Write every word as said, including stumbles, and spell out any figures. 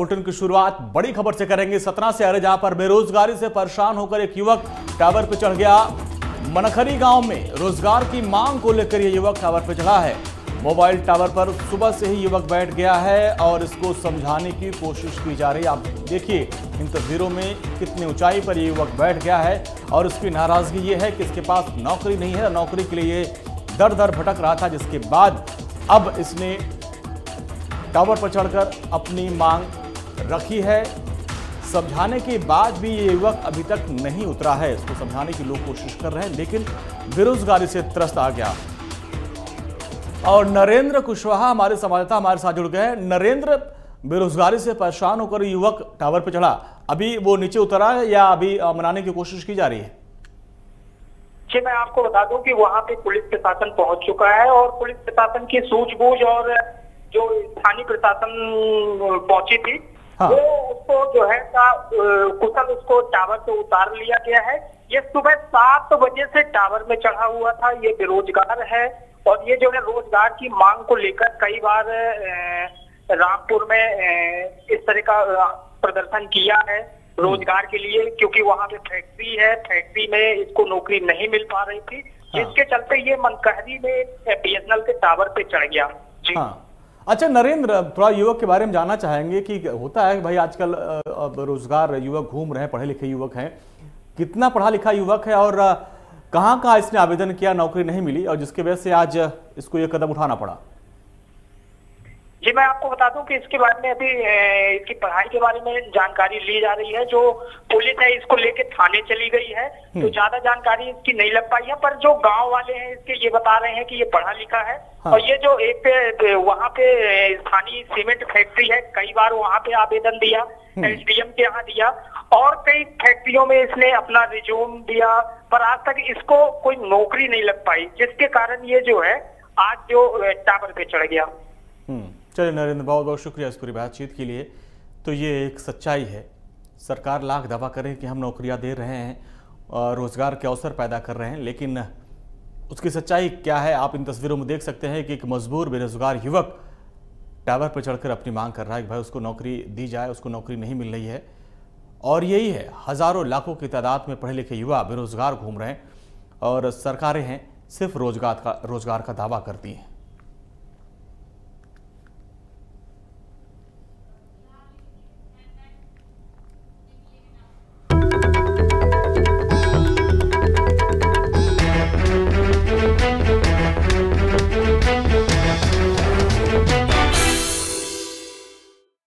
Bulletin की शुरुआत बड़ी खबर से करेंगे। सतना से आ रहे, जहां पर बेरोजगारी से परेशान होकर एक युवक टावर पर चढ़ गया। मनखरी गांव में रोजगार की मांग को लेकर यह युवक टावर पर चढ़ा है। मोबाइल टावर पर सुबह से ही युवक बैठ गया है और इसको समझाने की कोशिश की जा रही है। आप देखिए इन तस्वीरों में कितनी ऊंचाई पर ये युवक बैठ गया है और उसकी नाराजगी ये है कि इसके पास नौकरी नहीं है। नौकरी के लिए ये दर दर भटक रहा था, जिसके बाद अब इसने टावर पर चढ़कर अपनी मांग रखी है। समझाने के बाद भी ये युवक अभी तक नहीं उतरा है। इसको समझाने की लोग कोशिश कर रहे हैं, लेकिन बेरोजगारी से त्रस्त आ गया। और नरेंद्र कुशवाहा हमारे संवाददाता हमारे साथ जुड़ गए हैं। नरेंद्र, बेरोजगारी से परेशान होकर युवक टावर पर चढ़ा, अभी वो नीचे उतरा है या अभी मनाने की कोशिश की जा रही है? जी, मैं आपको बता दूं कि वहां पे पुलिस प्रशासन पहुंच चुका है और पुलिस प्रशासन की सूझबूझ और जो स्थानीय प्रशासन पहुंची थी, हाँ। वो उसको जो है कुशल उसको टावर से उतार लिया गया है। ये सुबह सात बजे से टावर में चढ़ा हुआ था। ये बेरोजगार है और ये जो है रोजगार की मांग को लेकर कई बार रामपुर में इस तरह का प्रदर्शन किया है रोजगार के लिए, क्योंकि वहां पे फैक्ट्री है, फैक्ट्री में इसको नौकरी नहीं मिल पा रही थी, जिसके चलते ये मनकहरी में बीएसएनएल के टावर पे चढ़ गया। जी हाँ। अच्छा नरेंद्र, थोड़ा युवक के बारे में जानना चाहेंगे कि होता है भाई आजकल रोजगार युवक घूम रहे हैं, पढ़े लिखे युवक हैं, कितना पढ़ा लिखा युवक है और कहाँ कहाँ इसने आवेदन किया, नौकरी नहीं मिली और जिसके वजह से आज इसको ये कदम उठाना पड़ा? जी, मैं आपको बता दूं कि इसके बारे में अभी इसकी पढ़ाई के बारे में जानकारी ली जा रही है। जो पुलिस है इसको लेके थाने चली गई है, तो ज्यादा जानकारी इसकी नहीं लग पाई है, पर जो गांव वाले हैं इसके ये बता रहे हैं कि ये पढ़ा लिखा है। हाँ। और ये जो एक वहाँ पे स्थानीय सीमेंट फैक्ट्री है, कई बार वहाँ पे आवेदन दिया, एसडीएम के यहाँ दिया और कई फैक्ट्रियों में इसने अपना रिज्यूम दिया, पर आज तक इसको कोई नौकरी नहीं लग पाई, जिसके कारण ये जो है आज जो टावर पे चढ़ गया। चलिए नरेंद्र, बहुत बहुत शुक्रिया इस पूरी बातचीत के लिए। तो ये एक सच्चाई है, सरकार लाख दावा करे कि हम नौकरियां दे रहे हैं और रोजगार के अवसर पैदा कर रहे हैं, लेकिन उसकी सच्चाई क्या है आप इन तस्वीरों में देख सकते हैं कि एक मजबूर बेरोजगार युवक टावर पर चढ़कर अपनी मांग कर रहा है कि भाई उसको नौकरी दी जाए, उसको नौकरी नहीं मिल रही है। और यही है, हजारों लाखों की तादाद में पढ़े लिखे युवा बेरोजगार घूम रहे हैं और सरकारें हैं सिर्फ रोजगार का रोजगार का दावा करती हैं।